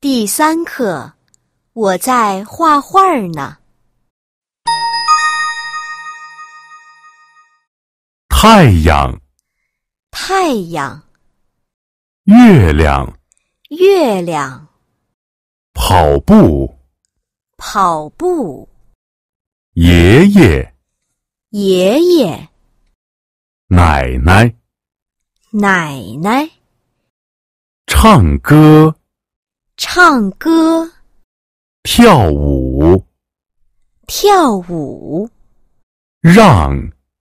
第3课，我在画画呢。 太阳， 太阳， 月亮， 月亮， 跑步， 跑步， 爷爷， 爷爷， 奶奶， 奶奶， 唱歌， 唱歌， 跳舞， 跳舞， 让，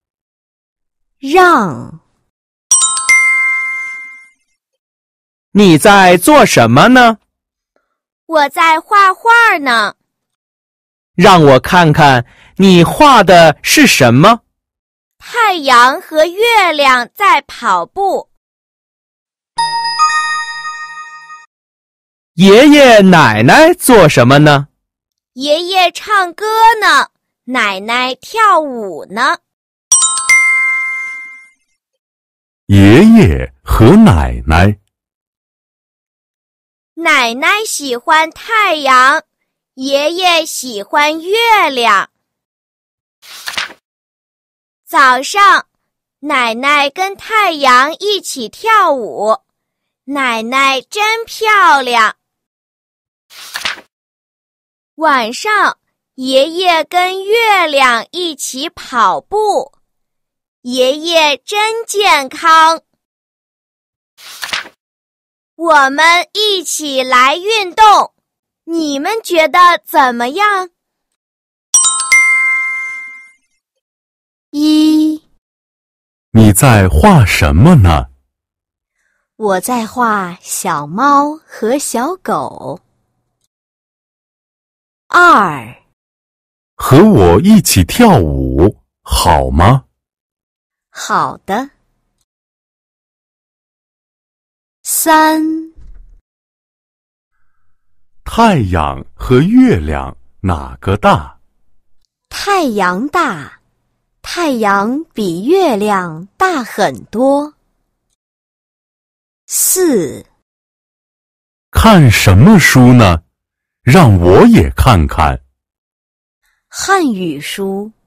让。 你在做什么呢？ 我在画画呢。 让我看看你画的是什么？ 太阳和月亮在跑步。 爷爷奶奶做什么呢？ 爷爷唱歌呢，奶奶跳舞呢。 爷爷和奶奶， 奶奶喜欢太阳，爷爷喜欢月亮。早上，奶奶跟太阳一起跳舞，奶奶真漂亮。晚上，爷爷跟月亮一起跑步，爷爷真健康。我们一起来运动，你们觉得怎么样 ？1. 你在画什么呢？ 我在画小猫和小狗。2. 和我一起跳舞，好吗？ 好的。3. 太阳和月亮哪个大？ 太阳大，太阳比月亮大很多。4. 看什么书呢？让我也看看。 汉语书。